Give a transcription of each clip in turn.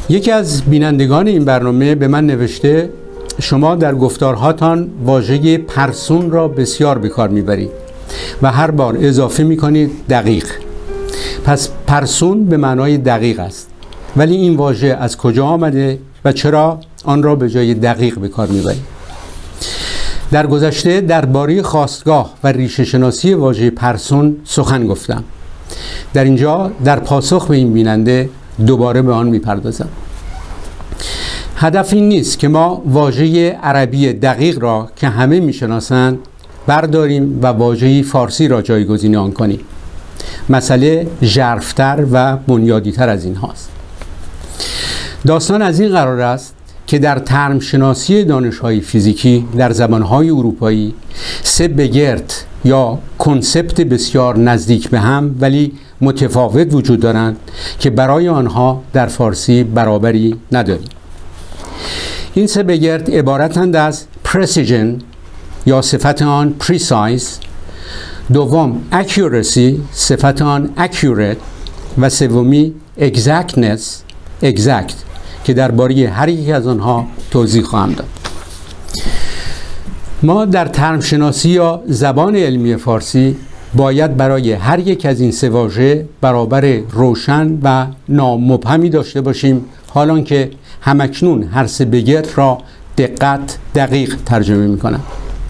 یکی از بینندگان این برنامه به من نوشته شما در گفتارهاتان واژه پرسون را بسیار به کار میبرید و هر بار اضافه میکنید دقیق. پس پرسون به معنای دقیق است، ولی این واژه از کجا آمده و چرا آن را به جای دقیق به کار میبرید؟ در گذشته درباره خاستگاه و ریشه شناسی واژه پرسون سخن گفتم. در اینجا در پاسخ به این بیننده دوباره به آن میپردازم. هدف این نیست که ما واژه عربی دقیق را که همه میشناسند برداریم و واژه فارسی را جایگزین آن کنیم. مسئله ژرف‌تر و بنیادی‌تر از این هاست. داستان از این قرار است که در ترم شناسی دانش‌های فیزیکی در زبان‌های اروپایی سه بگرد یا کنسپت بسیار نزدیک به هم ولی متفاوت وجود دارند که برای آنها در فارسی برابری نداریم. این سه بگرد عبارتند از precision یا صفت آن precise، دوم accuracy صفت آن accurate و سومی exactness exact که درباره هر یک از آنها توضیح خواهم داد. ما در ترم شناسی یا زبان علمی فارسی باید برای هر یک از این سه واژه برابر روشن و نامبهمی داشته باشیم، حالان که همکنون هر سه بگرد را دقیق ترجمه می‌کنم.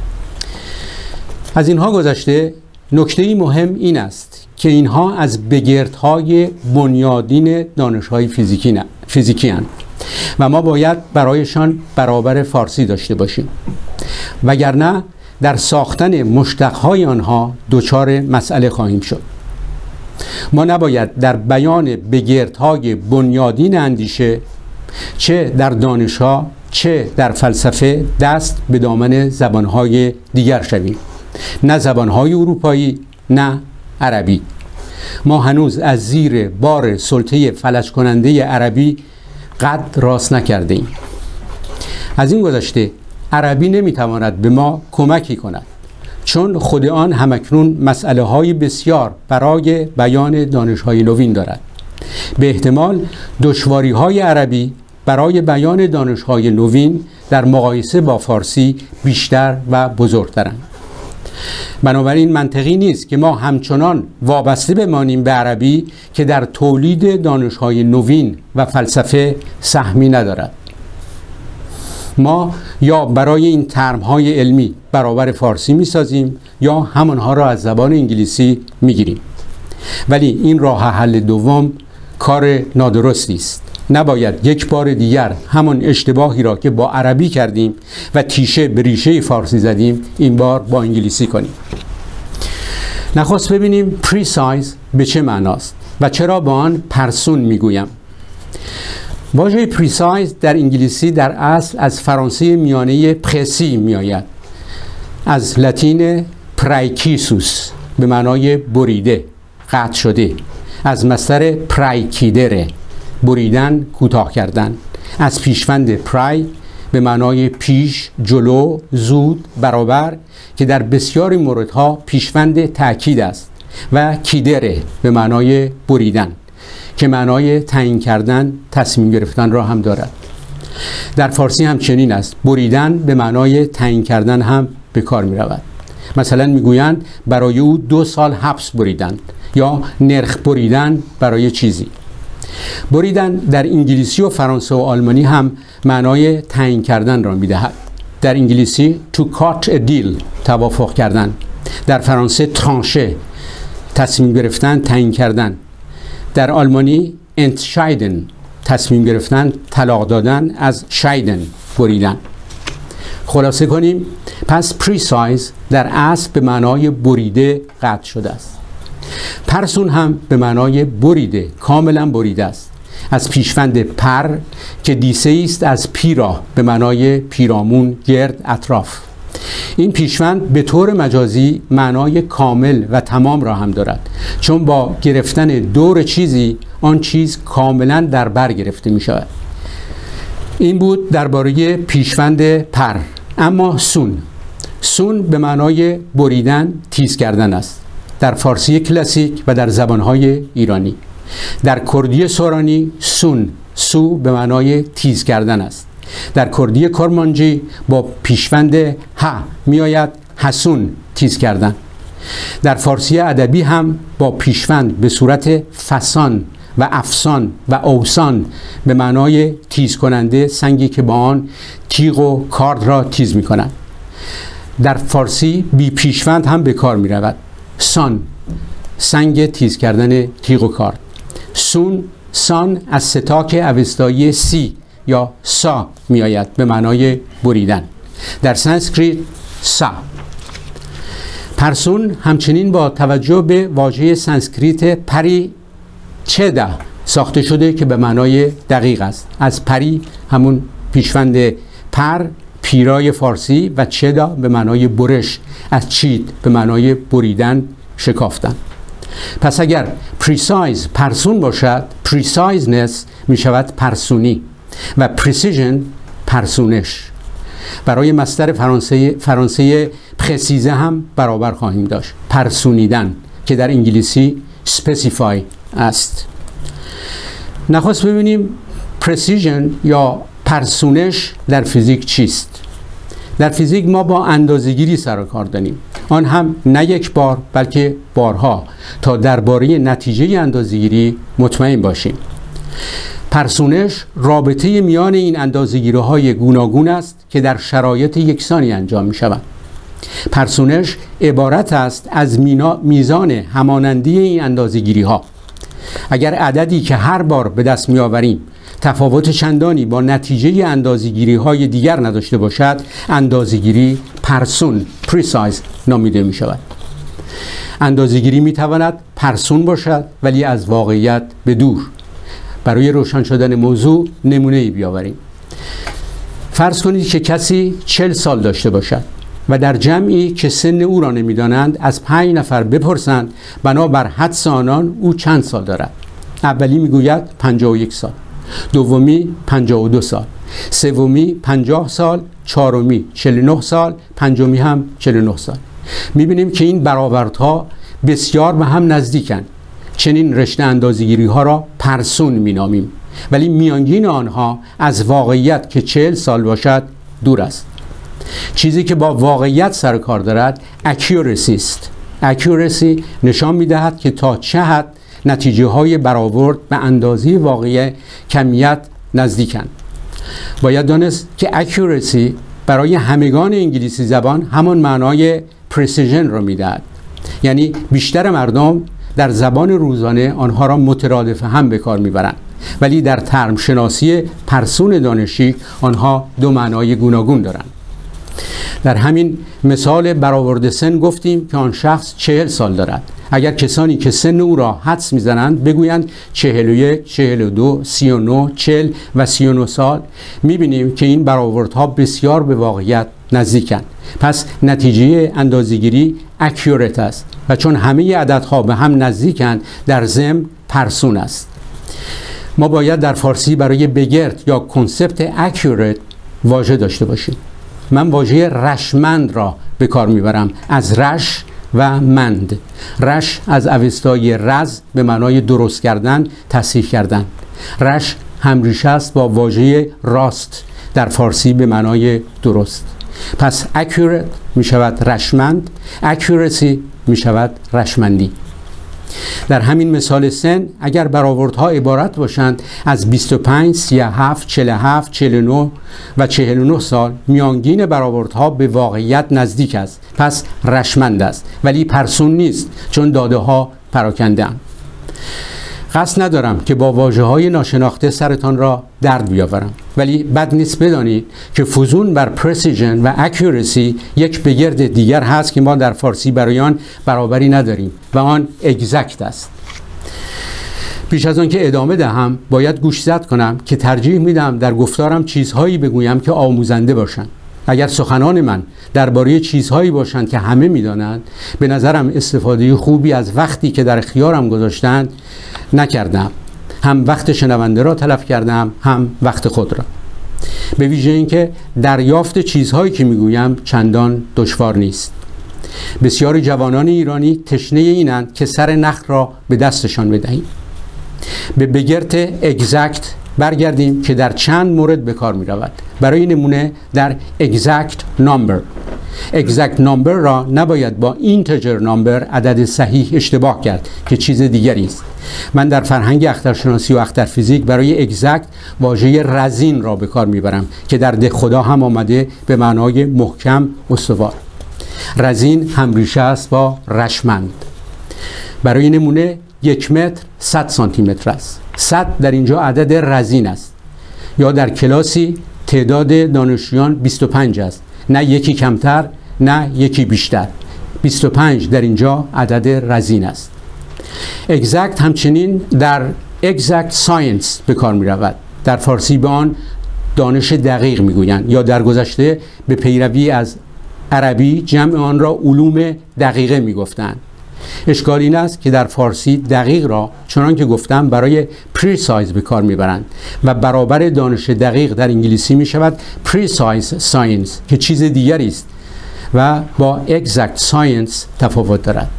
از اینها گذشته نکته مهم این است که اینها از بگردهای بنیادین دانش‌های فیزیکی هستند و ما باید برایشان برابر فارسی داشته باشیم، وگرنه در ساختن مشتقهای آنها دچار مسئله خواهیم شد. ما نباید در بیان بگردهای بنیادین اندیشه چه در دانش‌ها چه در فلسفه دست به دامن زبانهای دیگر شویم، نه زبانهای اروپایی نه عربی. ما هنوز از زیر بار سلطه فلج کننده عربی قد راست نکرده ایم. از این گذشته عربی نمیتواند به ما کمکی کند، چون خود آن همکنون مسئله های بسیار برای بیان دانش های نوین دارد. به احتمال دشواری های عربی برای بیان دانش های نوین در مقایسه با فارسی بیشتر و بزرگترند. بنابراین منطقی نیست که ما همچنان وابسته بمانیم به عربی که در تولید دانش‌های نوین و فلسفه سهمی ندارد. ما یا برای این ترم‌های علمی برابر فارسی می‌سازیم یا همانها را از زبان انگلیسی می‌گیریم. ولی این راه حل دوم کار نادرستی است. نباید یک بار دیگر همان اشتباهی را که با عربی کردیم و تیشه به ریشه فارسی زدیم این بار با انگلیسی کنیم. نخست ببینیم precise به چه معناست و چرا با آن پرسون میگویم. واژه precise در انگلیسی در اصل از فرانسه میانه پرسی میآید، از لاتین پرایکیسوس به معنای بریده، قطع شده، از مصدر پرایکیدره بریدن، کوتاه کردن، از پیشوند پرای به معنای پیش، جلو، زود، برابر که در بسیاری موردها پیشوند تأکید است و کیدره به معنای بریدن که معنای تعیین کردن، تصمیم گرفتن را هم دارد. در فارسی هم چنین است. بریدن به معنای تعیین کردن هم به کار می رود. مثلا میگویند برای او 2 سال حبس بریدند یا نرخ بریدن برای چیزی. بریدن در انگلیسی و فرانسه و آلمانی هم معنای تعیین کردن را می‌دهد. در انگلیسی to cut a deal توافق کردن، در فرانسه ترانشه تصمیم گرفتن، تعیین کردن، در آلمانی entscheiden تصمیم گرفتن، طلاق دادن، از scheiden بریدن. خلاصه کنیم، پس precise در اصل به معنای بریده، قطع شده است. پرسون هم به معنای بریده، کاملا بریده است، از پیشوند پر که دیسه است از پیرا به معنای پیرامون، گرد، اطراف. این پیشوند به طور مجازی معنای کامل و تمام را هم دارد، چون با گرفتن دور چیزی آن چیز کاملا در بر گرفته می شود. این بود درباره پیشوند پر. اما سون به معنای بریدن، تیز کردن است در فارسی کلاسیک و در زبانهای ایرانی. در کردی سورانی سو به معنای تیز کردن است. در کردی کرمانجی با پیشوند ه می آید حسون، تیز کردن. در فارسی ادبی هم با پیشوند به صورت فسان و افسان و اوسان به معنای تیز کننده، سنگی که با آن تیغ و کارد را تیز می کنند. در فارسی بی پیشوند هم به کار می رود. سان، سنگ تیز کردن تیغ و کارد. سون، سان از ستاک اوستایی سی یا سا می آید به معنای بریدن. در سانسکریت سا. پرسون همچنین با توجه به واژه سانسکریت پری چدا ساخته شده که به معنای دقیق است. از پری همون پیشوند پر، پیرای فارسی، و چدا به معنای برش، از چید به معنای بریدن، شکافتن. پس اگر precise پرسون باشد، preciseness می شود پرسونی و precision پرسونش. برای مصدر فرانسه پرسیزه هم برابر خواهیم داشت، پرسونیدن، که در انگلیسی specify است. نخواست ببینیم precision یا پرسونش در فیزیک چیست. در فیزیک ما با اندازه‌گیری سر و کار داریم، آن هم نه یک بار بلکه بارها، تا درباره نتیجه اندازه‌گیری مطمئن باشیم. پرسونش رابطه میان این اندازه‌گیری‌های گوناگون است که در شرایط یکسانی انجام می‌شوند. پرسونش عبارت است از میزان همانندی این اندازه‌گیری‌ها. اگر عددی که هر بار به دست می‌آوریم تفاوت چندانی با نتیجه اندازه‌گیری‌های دیگر نداشته باشد، اندازه‌گیری پرسون، پریسایز نامیده می‌شود. اندازه‌گیری می‌تواند پرسون باشد ولی از واقعیت به دور. برای روشن شدن موضوع نمونه‌ای بیاوریم. فرض کنید که کسی 40 سال داشته باشد و در جمعی که سن او را نمی‌دانند از 5 نفر بپرسند بنابر حدس آنان او چند سال دارد. اولی میگوید 51 سال، دومی 52 سال، سومی 50 سال، چهارمی 49 سال، پنجمی هم 49 سال. می‌بینیم که این برآوردها بسیار به هم نزدیکند. چنین رشته اندازه‌گیری ها را پرسون می‌نامیم، ولی میانگین آنها از واقعیت که 40 سال باشد دور است. چیزی که با واقعیت سر کار دارد accuracy است. accuracy نشان می‌دهد که تا چه حد نتیجه های برآورد به اندازه واقعی کمیت نزدیکند. باید دانست که accuracy برای همگان انگلیسی زبان همان معنای precision را می‌دهد. یعنی بیشتر مردم در زبان روزانه آنها را مترادف هم به کار میبرند، ولی در ترم شناسی پرسون دانشی آنها دو معنای گوناگون دارند. در همین مثال برآورد سن گفتیم که آن شخص 40 سال دارد. اگر کسانی که سن او را حدس میزنند بگویند 41، 42، 39، 40 و 39 سال، میبینیم که این برآوردها بسیار به واقعیت نزدیکند. پس نتیجه اندازه‌گیری accurate است و چون همه عددها به هم نزدیکند در ضمن پرسون است. ما باید در فارسی برای بگرد یا کنسپت accurate واژه داشته باشیم. من واژه رشمند را به کار میبرم، از رش و مند. رش از اوستای رز به معنای درست کردن، تصحیح کردن. رش همریشه است با واژه راست در فارسی به معنای درست. پس accurate می شود رشمند، accuracy می شود رشمندی. در همین مثال سن اگر برآوردها عبارت باشند از 25، 37، 47، 49 و 49 سال، میانگین برآوردها به واقعیت نزدیک است. پس رشمند است، ولی پرسون نیست چون داده ها پراکنده اند. قصد ندارم که با واژه‌های ناشناخته سرتان را درد بیاورم، ولی بد نیست بدانید که فزون بر پرسیژن و اکورسی یک بگرد دیگر هست که ما در فارسی برای آن برابری نداریم و آن اگزکت است. پیش از آن که ادامه دهم باید گوشزد کنم که ترجیح میدم در گفتارم چیزهایی بگویم که آموزنده باشند. اگر سخنان من درباره چیزهایی باشند که همه میدانند، به نظرم استفاده خوبی از وقتی که در اختیارم گذاشتند نکردم. هم وقت شنونده را تلف کردم، هم وقت خود را. به ویژه اینکه دریافت چیزهایی که میگویم چندان دشوار نیست. بسیاری جوانان ایرانی تشنه اینند که سر نخ را به دستشان بدهیم. به بگرد اگزکت برگردیم که در چند مورد به کار می رود. برای نمونه در exact number را نباید با integer number عدد صحیح اشتباه کرد که چیز دیگری است. من در فرهنگ اخترشناسی و اخترفیزیک برای exact واژه رزین را به کار میبرم که در ده خدا هم آمده به معنای محکم استوار. رزین همریشه است با رشمند. برای نمونه 1 متر 100 سانتی متر است. 100 در اینجا عدد رزین است. یا در کلاسی تعداد دانشجویان 25 است، نه یکی کمتر نه یکی بیشتر. 25 در اینجا عدد رزین است. exact همچنین در exact science به کار می رود. در فارسی به آن دانش دقیق می گویند، یا در گذشته به پیروی از عربی جمع آن را علوم دقیقه می گفتند. اشکال این است که در فارسی دقیق را چنان که گفتم برای precise به کار میبرند و برابر دانش دقیق در انگلیسی می شود precise science که چیز دیگری است و با exact science تفاوت دارد.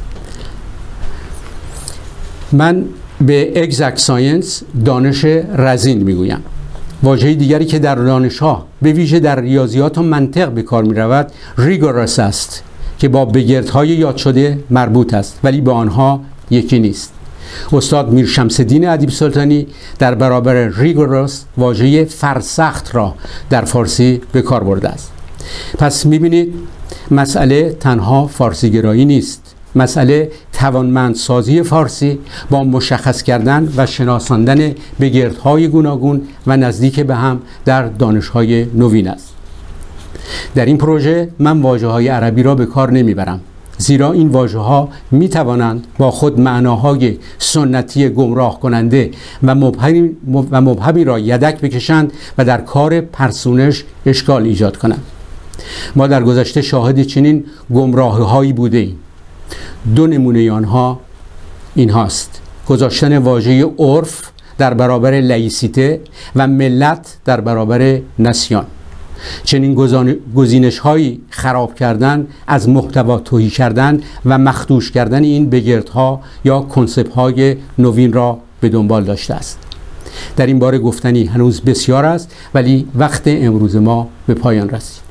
من به exact science دانش رزین میگویم. واژه دیگری که در دانش‌ها به ویژه در ریاضیات و منطق به کار می رود rigorous است که با بگردهای یاد شده مربوط است ولی با آنها یکی نیست. استاد میر شمس‌الدین ادیب سلطانی در برابر ریگوروس واژه فرسخت را در فارسی به کار برده است. پس می‌بینید مسئله تنها فارسی گرایی نیست. مسئله توانمندسازی فارسی با مشخص کردن و شناساندن بگردهای گوناگون و نزدیک به هم در دانش‌های نوین است. در این پروژه من واژه‌های عربی را به کار نمیبرم، زیرا این واژه‌ها می‌توانند با خود معناهای سنتی گمراه کننده و مبهمی را یدک بکشند و در کار پرسونش اشکال ایجاد کنند. ما در گذشته شاهد چنین گمراهی‌هایی بودیم. 2 نمونه آنها این هاست: گذاشتن واژه عرف در برابر لایسیته و ملت در برابر نسیان. چنین گزینش‌هایی خراب کردن، از محتوا تهی کردن و مخدوش کردن این بگردها یا کنسپت‌های نوین را به دنبال داشته است. در این باره گفتنی هنوز بسیار است، ولی وقت امروز ما به پایان رسید.